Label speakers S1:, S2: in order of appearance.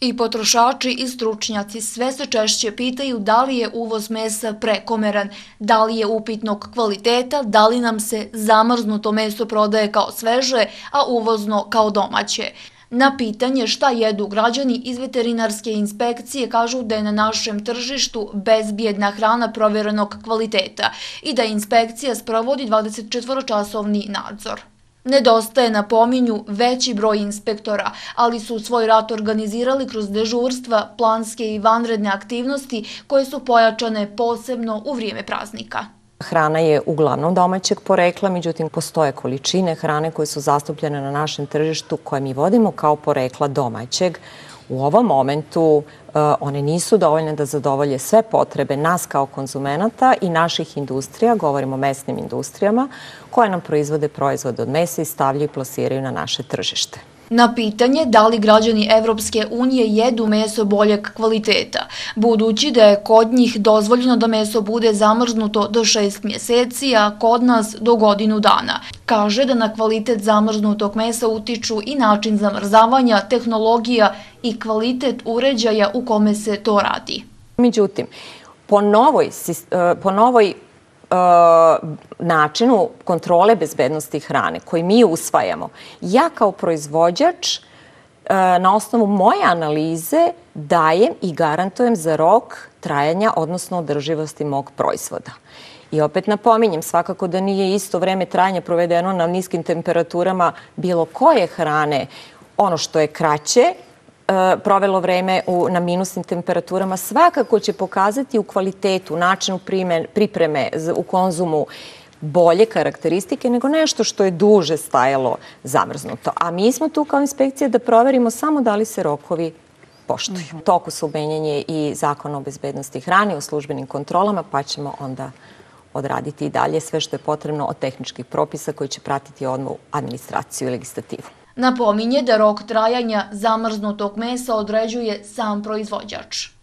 S1: I potrošači i stručnjaci sve se češće pitaju da li je uvoz mesa prekomeran, da li je upitnog kvaliteta, da li nam se zamrznuto meso prodaje kao sveže, a uvozno kao domaće. Na pitanje šta jedu građani iz veterinarske inspekcije kažu da je na našem tržištu bezbjedna hrana provjerenog kvaliteta i da inspekcija sprovodi 24-časovni nadzor. Nedostaje, napominju, veći broj inspektora, ali su svoj rad organizirali kroz dežurstva, planske i vanredne aktivnosti koje su pojačane posebno u vrijeme praznika.
S2: Hrana je uglavnom domaćeg porekla, međutim postoje količine hrane koje su zastupljene na našem tržištu koje mi vodimo kao porekla domaćeg. U ovom momentu one nisu dovoljne da zadovolje sve potrebe nas kao konzumenata i naših industrija, govorimo o mesnim industrijama, koje nam proizvode proizvode od mesa i stavljaju i plasiraju na naše tržište.
S1: Na pitanje da li građani Evropske unije jedu meso boljeg kvaliteta, budući da je kod njih dozvoljeno da meso bude zamrznuto do 6 mjeseci, a kod nas do godinu dana. Kaže da na kvalitet zamrznutog mesa utiču i način zamrzavanja, tehnologija i kvalitet uređaja u kome se to radi.
S2: Međutim, po novoj načinu kontrole bezbednosti hrane koji mi usvajamo, ja kao proizvođač na osnovu moje analize dajem i garantujem za rok trajanja, odnosno održivosti mog proizvoda. I opet napominjem, svakako da nije isto vreme trajanja provedeno na niskim temperaturama bilo koje hrane. Ono što je kraće provelo vreme na minusnim temperaturama, svakako će pokazati u kvalitetu, načinu pripreme, u konzumu bolje karakteristike nego nešto što je duže stajalo zamrznuto. A mi smo tu kao inspekcija da proverimo samo da li se rokovi poštuju. U toku su menjanje i Zakon o bezbednosti hrane u službenim kontrolama, pa ćemo onda odraditi i dalje sve što je potrebno od tehničkih propisa koji će pratiti odmah administraciju i legislativu.
S1: Napominje da rok trajanja zamrznutog mesa određuje sam proizvođač.